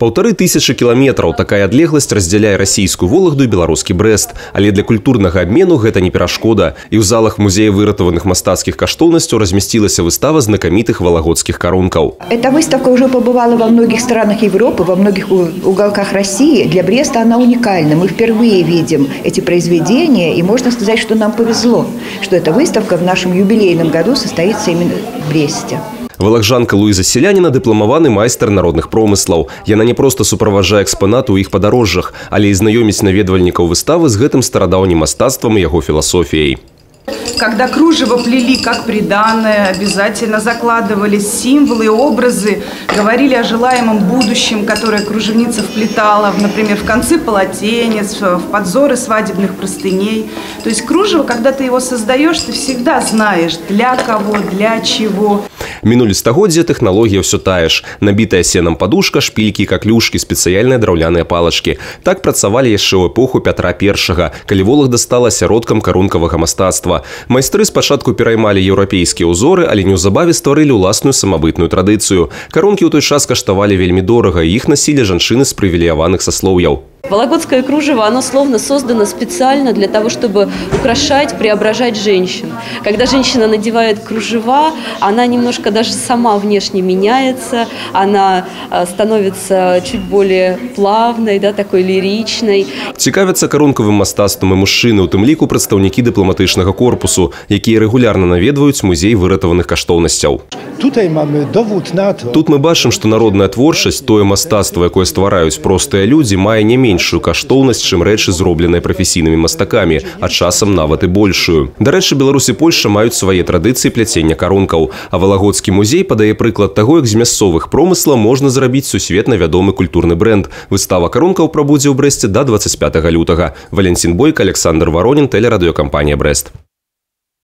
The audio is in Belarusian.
1500 километров. Такая адлегласць разделяет российскую Вологду и белорусский Брест. Але для культурного обмену гэта не перашкода. И в залах музея выратаваных мастацких каштоўнасцяў разместилась выстава знакомитых вологодских коронков. Эта выставка уже побывала во многих странах Европы, во многих уголках России. Для Бреста она уникальна. Мы впервые видим эти произведения, и можно сказать, что нам повезло, что эта выставка в нашем юбилейном году состоится именно в Бресте. Вологжанка Луиза Селяніна – дыпламаваны майстар народных промыслаў. Яна не проста суправаджае экспанаты ў іх падарожжах, але і знаёміць наведвальнікаў выставы з гэтым старадаўнім мастацтвам і яго філасофіяй. Когда кружево плели как приданое, обязательно закладывались символы, образы, говорили о желаемом будущем, которое кружевница вплетала, например, в концы полотенец, в подзоры свадебных простыней. То есть кружево, когда ты его создаешь, ты всегда знаешь, для кого, для чего. Мінулі стагоддзя тэхналогія ўсё тая ж. Набітая сенам падушка, шпількі, каклюшкі, спецыяльныя драўляныя палачкі. Так працавалі яшчэ ў эпоху Пятра I, калі Волагда стала асяродкам карункавага мастацтва. Майстры спачатку пераймалі еўрапейскія ўзоры, але неўзабаве стварылі ўласную самабытную традыцыю. Карункі ў той час каштавалі вельмі дорага, і іх насілі жанчыны з прывілеяваных саслоўяў. Вологодское кружево, оно словно создано специально для того, чтобы украшать, преображать женщин. Когда женщина надевает кружева, она немножко даже сама внешне меняется, она становится чуть более плавной, да, такой лиричной. Цікавяцца карункавым мастацтвам і мужчыны, у тым ліку прадстаўнікі дыпламатычнага корпусу, якія рэгулярна наведваюць музей выратаваных каштоўнасцяў. Тут мы бачым, што народная творчасць, тое мастацтва, якое ствараюць простыя людзі, мае не меншую каштоўнасць, чым рэчы, зробленыя прафесійнымі мастакамі, а часам нават і большую. Дарэчы, Беларусь і Польшча маюць свае традыцыі пляцення карункаў, а Вологодскі музей падае прыклад таго, як з мясцовых промыслаў можна зрабіць сусветна вядомы культурны бренд. Выстава карункаў прабудзе ў Брэсце да 25 лютага. Валентин Бойко, Александр Воронин, телерадиокомпания «Брест».